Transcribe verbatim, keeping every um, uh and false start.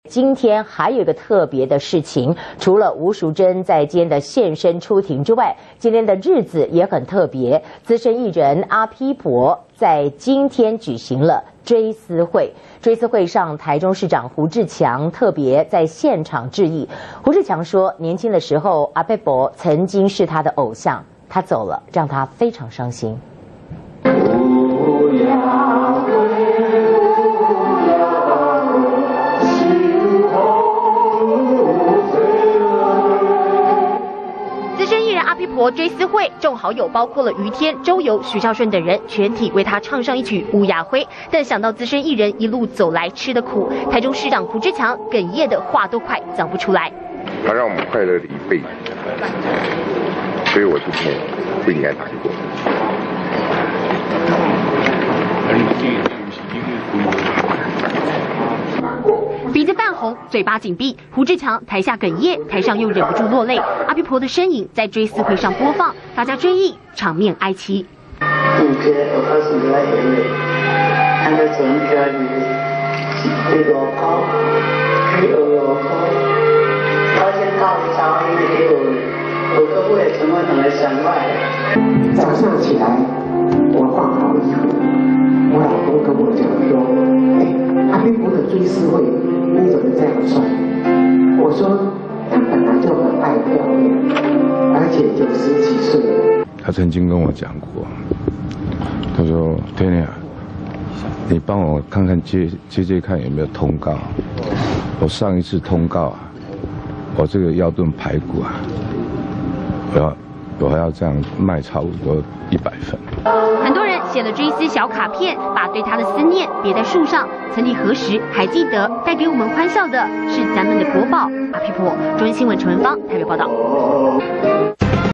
今天还有一个特别的事情，除了吴淑珍在今天的现身出庭之外，今天的日子也很特别。资深艺人阿 P 婆在今天举行了追思会，追思会上，台中市长胡志强特别在现场致意。胡志强说，年轻的时候阿 P 婆曾经是他的偶像，他走了，让他非常伤心。 阿 P 婆追思会，众好友包括了于天、周游、徐孝顺等人，全体为他唱上一曲《乌鸦灰》。但想到资深艺人一路走来吃的苦，台中市长胡志强哽咽的话都快讲不出来。 他让我们快乐了一辈子，所以我今天不应该难过。 鼻子泛红，嘴巴紧闭，胡志强台下哽咽，台上又忍不住落泪。阿 P 婆的身影在追思会上播放，大家追忆，场面哀戚。 我觉得我开始在眼泪，看到从家里给我跑，给我跑，发现他的家里给我，我都会成为人的想法。 早上起来，我换好衣服，我老公跟我讲说：“哎，阿 P 婆的追思会。”你怎么这样穿？我说他本来就很爱漂亮，而且九十几岁了。 他曾经跟我讲过，他说：“天亮，你帮我看看接接接看有没有通告。我上一次通告啊，我这个腰炖排骨啊，我要我要这样卖差不多一百份。” 很多人写了追思小卡片，把对他的思念别在树上。曾几何时，还记得带给我们欢笑的是咱们的国宝阿 P 婆。中央新闻陈文芳台北报道。